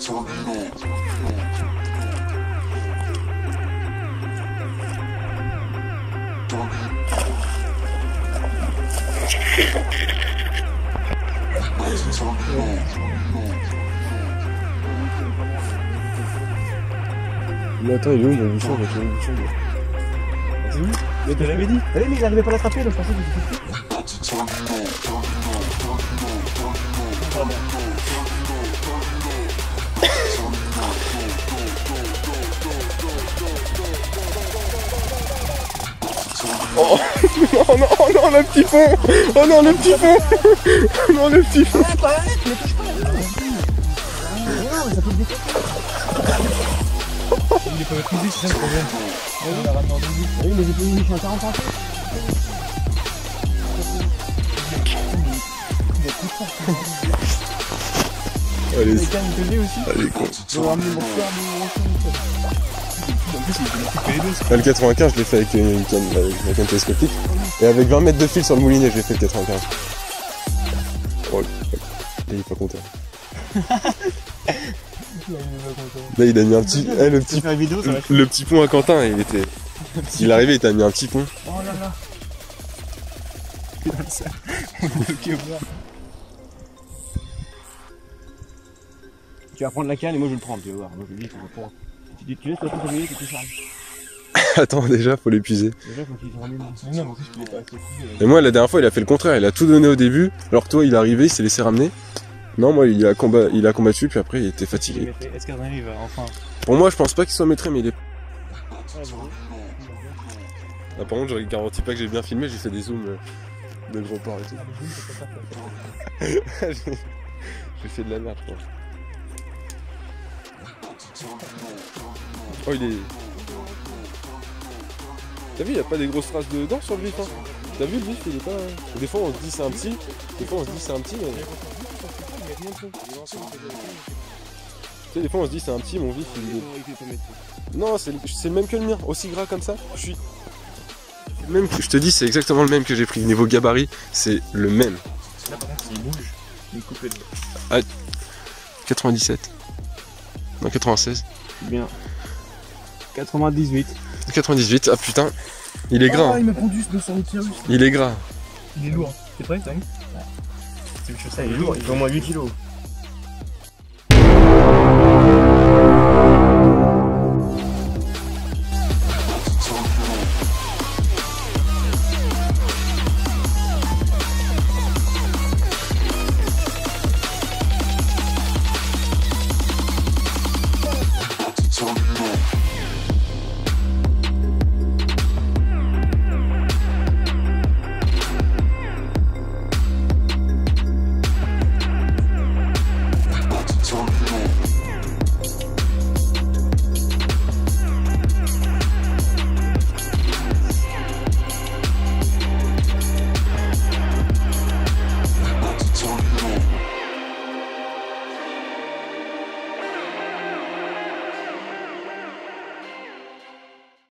Mais attends, il est où le bouchon? Il est où le bouchon? C'est où? Mais je te l'avais dit. Allez, mais il n'arrivait pas à l'attraper, donc je pensais que c'était oh non, oh non, le petit fond! Oh non, le petit fond! Oh non, le petit fond! Ah, pas arrête, mais touche pas! Non, mais ça peut le détecter! Il est pas maîtrisé, c'est ça le problème. Oui, mais j'ai pas mis, je suis en 40 ans. Allez, Les cannes que j'ai aussi. allez, con. Je vais ramener mon frère, en plus, il peut couper les deux. Le 95, je l'ai fait avec une canne télescopique. Et avec 20 mètres de fil sur le moulinet, j'ai fait le 95. Oh, il est pas content. Là, il a mis un petit. Eh, le petit pont à Quentin, il était. Il arrivait, il t'a mis un petit pont. Oh là là. Comme ça. On est bloqué au bord. Tu vas prendre la canne et moi je vais le prendre, tu vas voir. Moi je lui dis, tu vas prendre. Tu laisses la toute minute et tu charges. Attends, déjà, faut l'épuiser. Déjà, faut qu'il te ramène. Non, mais en plus, il est pas assez fou. Et moi, la dernière fois, il a fait le contraire. Il a tout donné au début. Alors que toi, il est arrivé, il s'est laissé ramener. Non, moi, il a combattu, puis après, il était fatigué. Est-ce qu'Adrien, il va enfin. Pour moi, je pense pas qu'il soit maîtré, mais il est. Ah, par contre, je garantis pas que j'ai bien filmé, j'ai fait des zooms de gros ports et tout. J'ai fait de la merde, je crois. Oh, il est. T'as vu, il n'y a pas des grosses traces de dents sur le vif, hein. T'as vu le vif, il est pas. Des fois, on se dit c'est un petit. Des fois, on se dit c'est un petit, mais. Tu sais, des fois, on se dit c'est un petit, mon vif, il est. Non, c'est le même que le mien, aussi gras comme ça. Je suis. Même, je te dis, c'est exactement le même que j'ai pris. Niveau gabarit, c'est le même. Là, par contre, il bouge, il coupe les doigts. Ah, 97. Non, 96. Bien. 98. 98, ah putain. Il est gras. Ah, il m'a pondu ce 200 litres. Il est gras. Il est lourd. T'es prêt, Tang? Ouais. Il est lourd, il fait au moins 8 kilos.